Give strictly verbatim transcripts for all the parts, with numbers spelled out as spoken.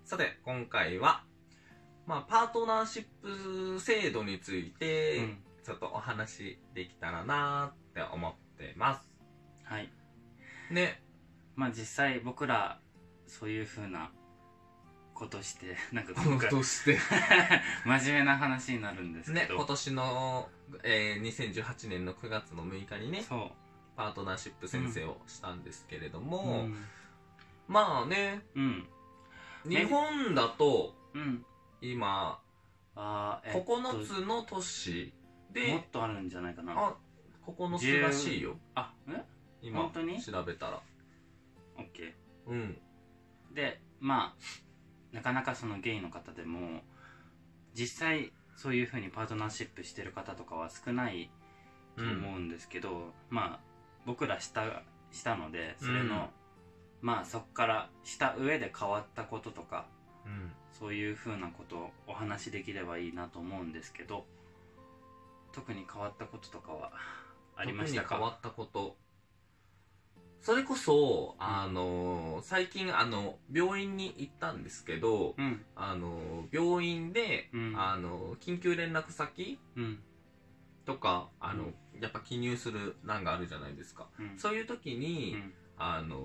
さて今回は、まあ、パートナーシップ制度について、うん、ちょっとお話できたらなって思ってます。 はいね。 まあ実際僕らそういう風なことしてなんか今回ことして真面目な話になるんですけど、 ね、今年の、えー、にせんじゅうはちねんのくがつのむいかにね、 そうパートナーシップ宣誓をしたんですけれども、 うん、 まあね、 うん、 日本だと、 うん、 今あ、えっと、 ここのつの都市でもっとあるんじゃないかな。 あ、ここのつらしいよ。 あ、え今本当に調べたら OK。 うんで、まあなかなかそのゲイの方でも実際そういう風にパートナーシップしてる方とかは少ないと思うんですけど、うん、まあ僕らしたしたので、それの、うん、まあそこからした上で変わったこととか、うん、そういう風なことをお話しできればいいなと思うんですけど、特に変わったこととかはありましたか？ 特に変わったこと、それこそ、あのー、最近あの病院に行ったんですけど、うん、あの病院で、うん、あの緊急連絡先、うん、とかあの、うん、やっぱ記入する欄があるじゃないですか、うん、そういう時に、うん、あの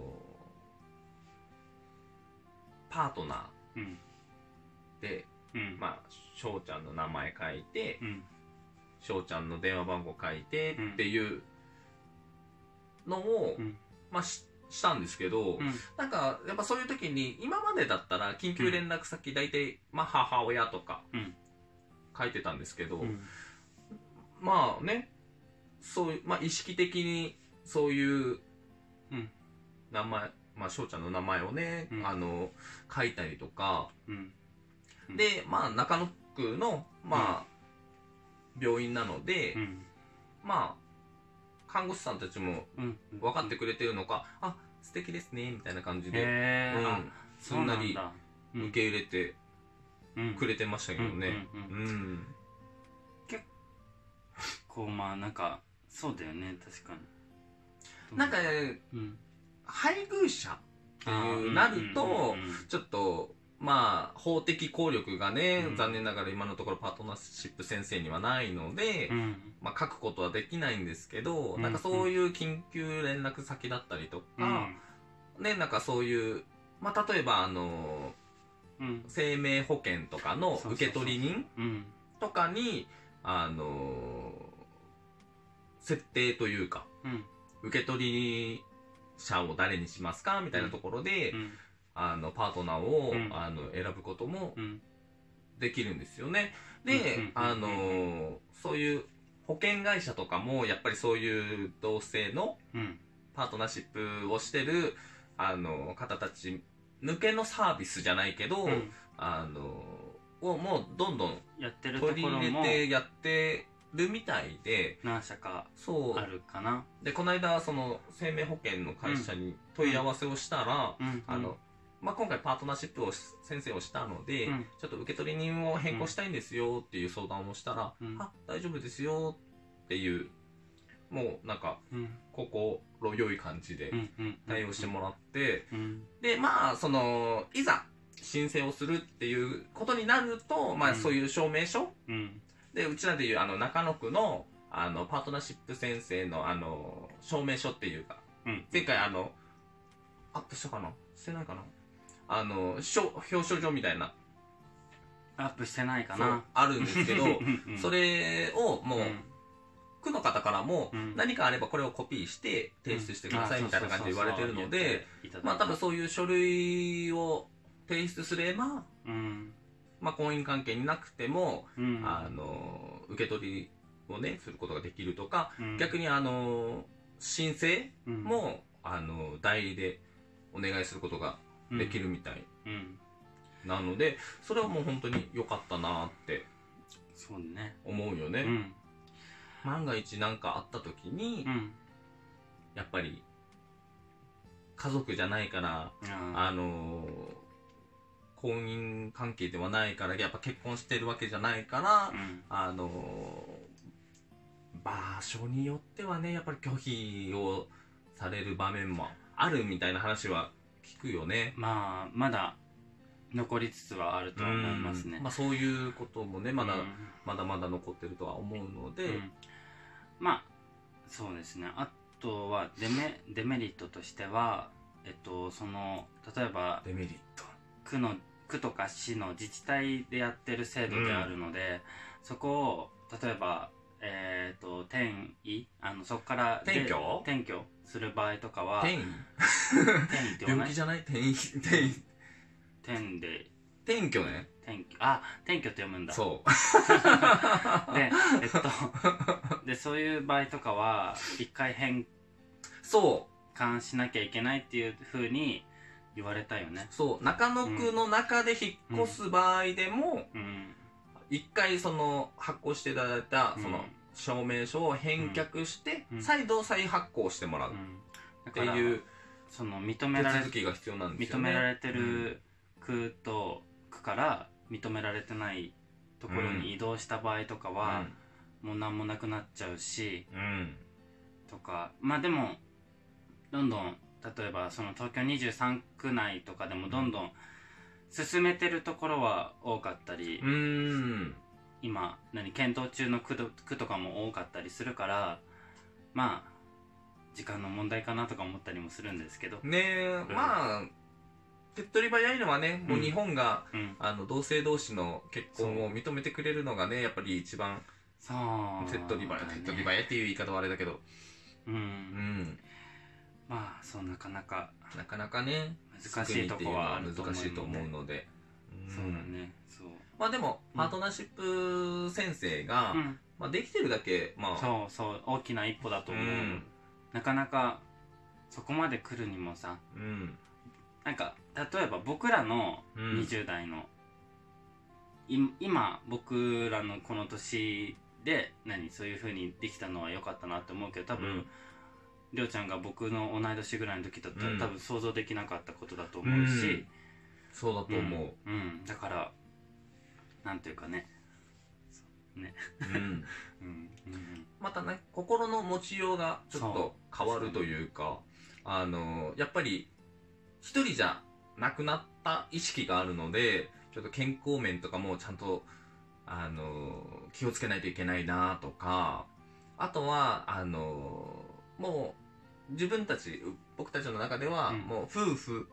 パートナーで、うん、まあ翔ちゃんの名前書いて、翔、うん、ちゃんの電話番号書いてっていうのを、うん、まあ し, したんですけど、うん、なんかやっぱそういう時に今までだったら緊急連絡先大体、まあ、母親とか書いてたんですけど、うん、まあね、そういう、まあ、意識的にそういう名前、まあ翔ちゃんの名前をね、うん、あの書いたりとか、うんうん、でまあ中野区のまあ、うん、病院なので、うん、まあ看護師さんたちも分かってくれてるのか、うん、あ、素敵ですねみたいな感じで、うん、すんなり受け入れてくれてましたけどね。 結構まあなんかそうだよね、確かに。 なんか、ね、うん、配偶者っていうなるとちょっとまあ法的効力がね、うん、残念ながら今のところパートナーシップ宣誓にはないので、うん、まあ書くことはできないんですけど、うん、なんかそういう緊急連絡先だったりとか、うん、ね、なんかそういう、まあ例えばあの、うん、生命保険とかの受取人とかにあの設定というか、うん、受取者を誰にしますかみたいなところで、うんうん、あのパートナーを、うん、あの選ぶこともできるんですよね。で、あのそういう保険会社とかもやっぱりそういう同性のパートナーシップをしてるあの方たち向けのサービスじゃないけど、うん、あのをもうどんどん取り入れてやってるみたいで、 何社かあるかな。 でこの間その生命保険の会社に問い合わせをしたら、うん、あのまあ、今回パートナーシップを先生をしたので、うん、ちょっと受取人を変更したいんですよっていう相談をしたら、うん、あ、大丈夫ですよっていう、もうなんか、うん、心よい感じで対応してもらって、うん、でまあそのいざ申請をするっていうことになると、まあ、そういう証明書、うん、でうちらでいうあの中野区のあのパートナーシップ宣誓のあの証明書っていうか、うん、前回あのアップしたかな、してないかな、あの表彰状みたいなアップしてないかな、 あるんですけどそれをもう、うん、区の方からも、うん、何かあればこれをコピーして提出してくださいみたいな感じで言われてるので、まあ多分そういう書類を提出すれば、うん、まあ婚姻関係になくても、うん、あの受け取りをねすることができるとか、うん、逆にあの申請も、うん、あの代理でお願いすることができるみたい、うんうん、なのでそれはもう本当に良かったなって思うよね。うん、万が一何かあった時に、うん、やっぱり家族じゃないから、うん、あの婚姻関係ではないから、やっぱ結婚してるわけじゃないから、うん、あの場所によってはねやっぱり拒否をされる場面もあるみたいな話は聞くよね。 まあまだ残りつつはあるとは思いますね。 まあ、そういうこともねまだ、 うん、 まだまだ残ってるとは思うので、 うん、まあそうですね。あとはデメ、デメリットとしては、えっと、その例えばデメリット区の区とか市の自治体でやってる制度であるので、うん、そこを例えば、えー、と転移あのそこから転居転居する場合とかは転移転移って病気じゃない転移転移転で転居ね転居あ転居って読むんだそうでえっとでそういう場合とかは一回返そう還しなきゃいけないっていうふうに言われたよね。 そう中野区の中で引っ越す場合でも、 うんうん一回その発行していただいたその証明書を返却して再度再発行してもらうっていうその認められ手続きが必要なんですよね。 認められてる区と区から認められてないところに移動した場合とかはもう何もなくなっちゃうし、 うん、 とかまあでもどんどん例えばその東京にじゅうさん区内とかでもどんどん進めてるところは多かったり、 うーん今何検討中の区と、区とかも多かったりするからまあ時間の問題かなとか思ったりもするんですけどねえ、うん、まあ手っ取り早いのはね、もう日本が、 うん、 あの同性同士の結婚を認めてくれるのがねやっぱり一番そう手っ取り早い、ね、手っ取り早いっていう言い方はあれだけどうん、うん 、 まあそうなかなかなかなかね難しいとこはあると思うので、 難しいと思うので、 うん、そうだね。そうまあでもパートナーシップ宣誓が、うん、まあ、できてるだけ、まあ、 そうそう大きな一歩だと思う、うん、なかなかそこまで来るにもさ、うん、なんか例えば僕らのにじゅう代の、うん、今僕らのこの年で何そういう風にできたのは良かったなって思うけど多分、うんりょうちゃんが僕の同い年ぐらいの時だったら、うん、多分想像できなかったことだと思うし、うん、 そうだと思う、 うん、うん、だからなんていうかねね、 うんうんうん、またね心の持ちようがちょっと変わるというかあのやっぱり一人じゃなくなった意識があるのでちょっと健康面とかもちゃんとあの気をつけないといけないなとかあとはあのもう自分たち僕たちの中では、うん、もう夫婦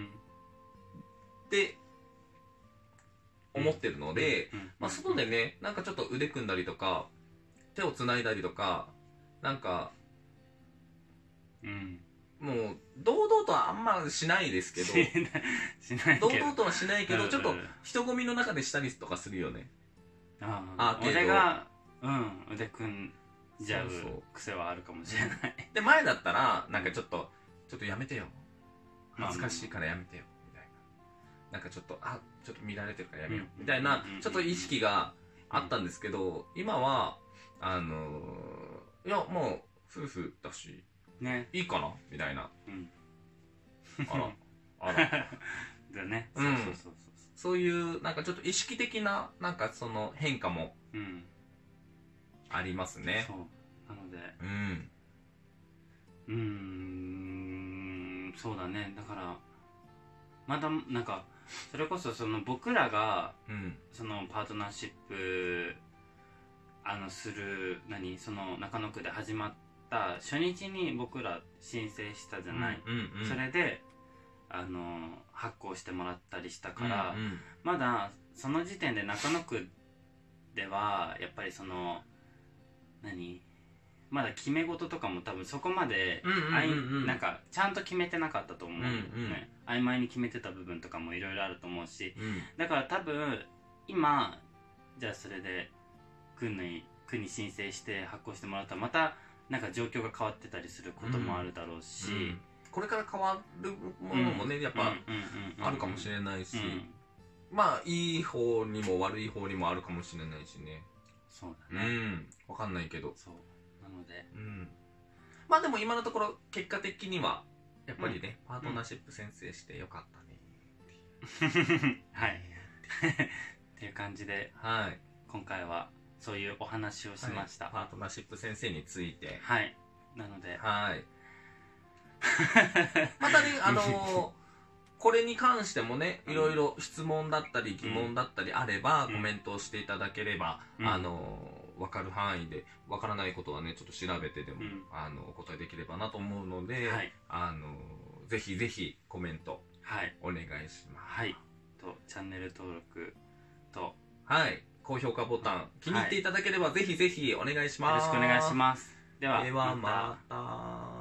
って思ってるので、まあ、外でねなんかちょっと腕組んだりとか手をつないだりとかなんか、うん、もう堂々とはあんましないですけどしないけど堂々とはしないけどちょっと人混みの中でしたりとかするよね。 ああ俺が、うん、腕組んじゃう癖はあるかもしれないで前だったらなんかちょっとちょっとやめてよ恥ずかしいからやめてよみたいななんかちょっとあちょっと見られてるからやめようみたいなちょっと意識があったんですけど今はあのー、いやもう夫婦だし、ね、いいかなみたいな、うん、あらあらだね、 うん、そうそうそうそうそういうなんかちょっと意識的ななんかその変化も、うんありますね。 そうなのでうんうーんそうだねだからまだなんかそれこそその僕らが、うん、そのパートナーシップあのする何その中野区で始まった初日に僕ら申請したじゃない、うんうんうん、それであの発行してもらったりしたから、うんうん、まだその時点で中野区ではやっぱりその何まだ決め事とかも多分そこまで、うんうんうんうん、なんかちゃんと決めてなかったと思う、うんうんね、曖昧に決めてた部分とかもいろいろあると思うし、うん、だから多分今じゃあそれで区に区に申請して発行してもらったらまたなんか状況が変わってたりすることもあるだろうし、うんうん、 これから変わるものもね、うん、やっぱあるかもしれないし、うん、まあいい方にも悪い方にもあるかもしれないしねそうだねうん分かんないけどそうなので、 うん、まあでも今のところ結果的にはやっぱりね、うん、パートナーシップ宣誓してよかったね、 うん、はいっていう感じで、はい、今回はそういうお話をしました、はい、 パートナーシップ宣誓についてはいなのではいまたねあのーこれに関してもね、いろいろ質問だったり疑問だったりあれば、コメントをしていただければ、うん、あの分かる範囲で、分からないことはねちょっと調べてでも、うん、あのお答えできればなと思うので、はい、あのぜひぜひコメントお願いします。 はい、とチャンネル登録と、 はい、高評価ボタン気に入っていただければ、はい、ぜひぜひお願いします。 よろしくお願いします。では、 ではまた。